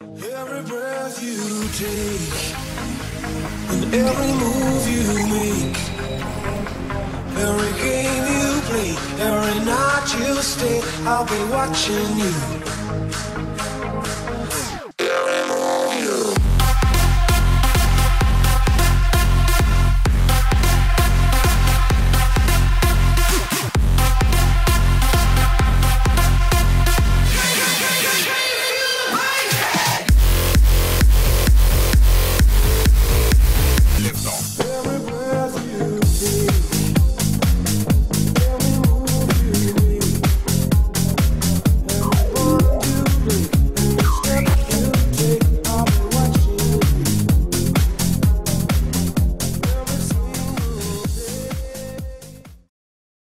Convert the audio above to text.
Every breath you take, and every move you make, every game you play, every night you stay, I'll be watching you.